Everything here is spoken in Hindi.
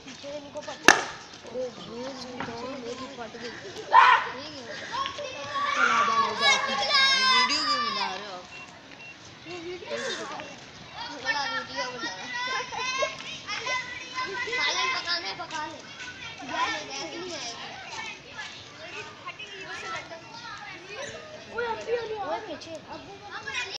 पीछे इनको पता है। ओ भूस तो मेरी फट गई। चला जाना इधर। वीडियो क्यों बना रहे हो आप? वो वीडियो बना वीडियो बना सालन पकाने पका ले। गैस नहीं आएगी। ओए अब भी नहीं आ रहा। पीछे